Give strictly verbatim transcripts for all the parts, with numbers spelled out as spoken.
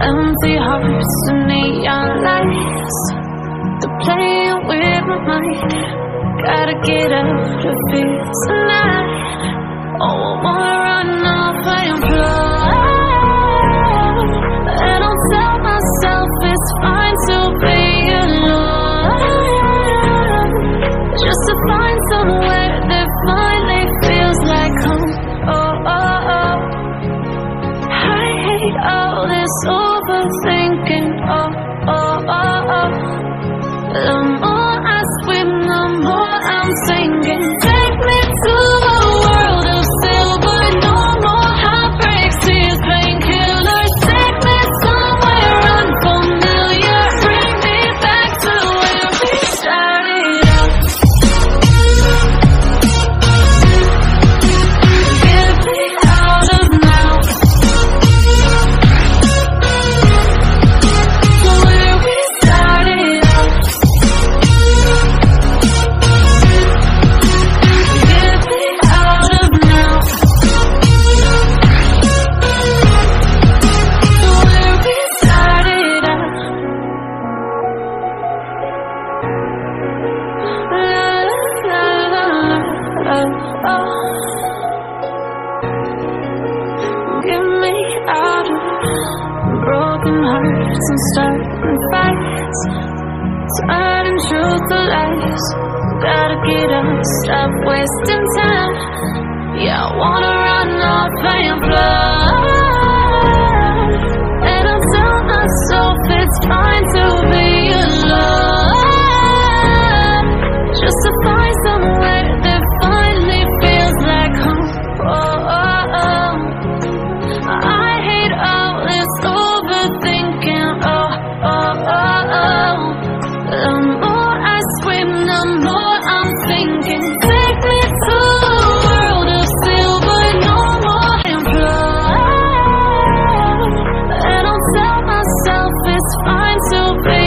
Empty hearts and neon lights, they're playing with my mind. Gotta get out of here tonight. Oh, I wanna run off and fly. And I'll tell myself it's fine to be alone, just to find somewhere that finally feels like home. Oh, oh, oh. I hate all this overthinking. Oh, oh, oh, oh. The more I swim, the more I'm sinking. Take me to a world of silver. No more heartbreaks, tears, painkillers. Take me somewhere unfamiliar. Bring me back to where we started out. Get me out of now. To where we started out. Get me out of now. To where we started out. La la la la la. Oh. Get me out of broken hearts and starting fights, turning truth to lies. Gotta get up, stop wasting time. Yeah, I wanna run off and fly. And I'll tell myself it's fine to be alone, just to find somewhere that finally feels like home. Oh, oh, oh. I hate all this overthinking. Oh, oh, oh, oh. The more I swim, the more I'm sinking. Take me to a world of silver. No more and fly. And I'll tell myself it's fine to be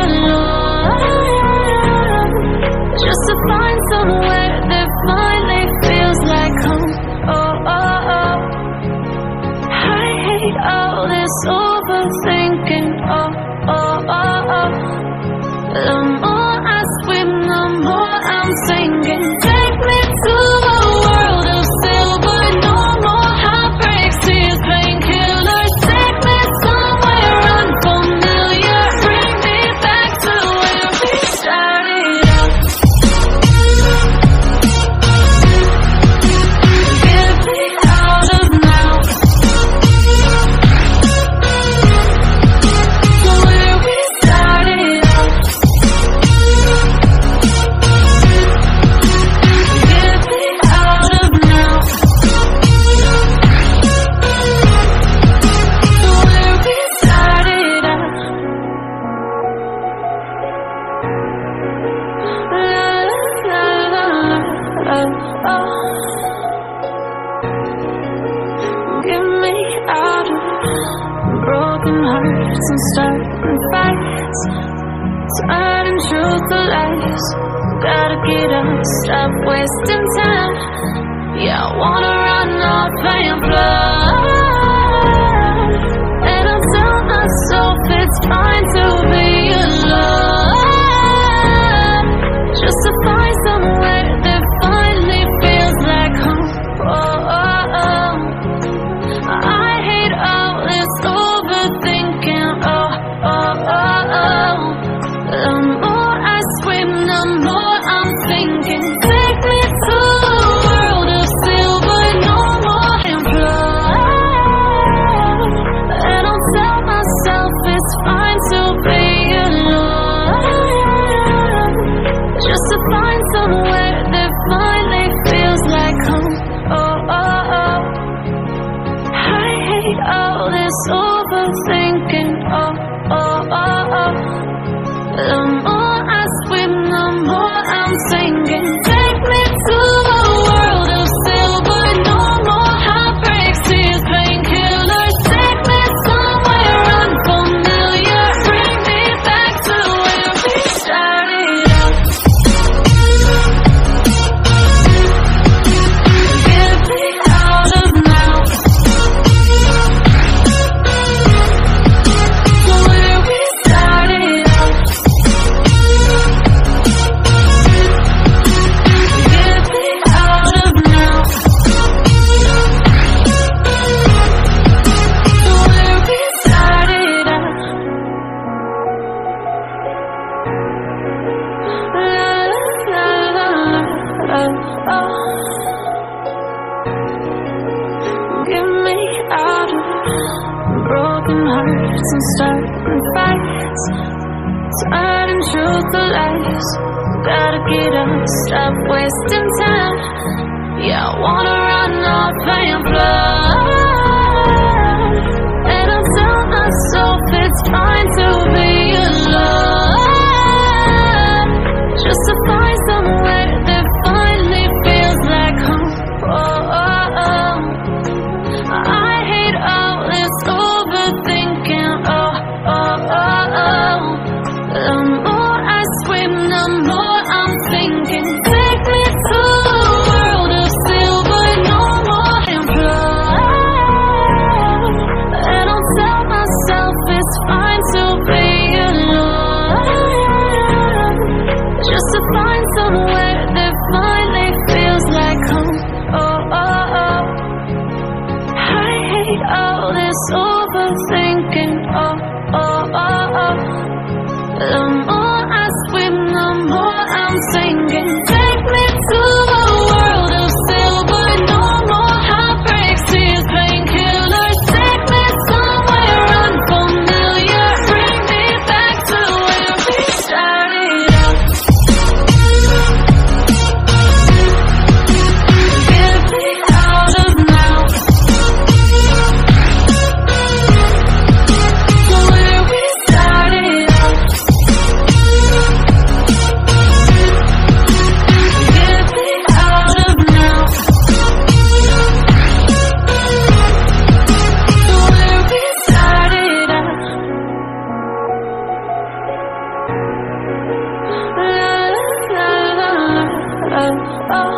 alone, just to find somewhere that finally feels like home. Oh, oh, oh. I hate all this overthinking. Oh, oh, oh, oh. The more I swim, the more I'm sinking. Take me to a world of silver. No more heartbreaks, tears, painkillers. Take me somewhere unfamiliar. Bring me back to where we started out. Get me out of now. To where we started out. Get me out of now. To where we started out. La la la la la. Oh. Get me out of broken hearts and starting fights, turning truth to lies. Gotta get up, stop wasting time. Yeah, I wanna run off and fly. And I'll tell myself it's fine to be alone, just to find somewhere that finally feels like home. Oh, oh, oh. I hate all this overthinking. Oh, oh, oh, oh. The more I swim, the more I'm sinking. Take me to a world of silver. No more and fly. lies. Gotta get up, stop wasting time. Yeah, I wanna run off and fly. And I'll tell myself it's fine to be alone, just to find somewhere that finally feels like home. Oh, oh, oh. I hate all this overthinking. Oh, oh, oh, oh. The more I swim, the more I'm thinking. Take me to a world of silver, no more implode. And I'll tell myself it's fine to be alone, just to find somewhere that finally feels like home. Oh, oh, oh. I hate all this overthinking. Oh, oh, oh, oh. The more I swim, the more I'm sinking. Take me to a world of silver, no more heartbreaks, tears, painkillers. Take me somewhere unfamiliar, bring me back to where we started out. Get me out of now, to where we started out. Get me out of now, to where we started out. La, la, la, la, oh.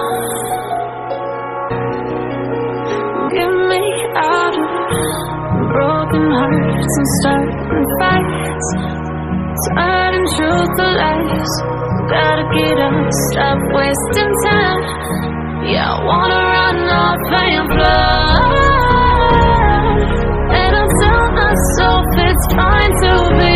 Get me out of broken hearts and starting fights, turning truth to lies. Gotta get up, stop wasting time. Yeah, I wanna run off and fly. And I'll tell myself it's fine to be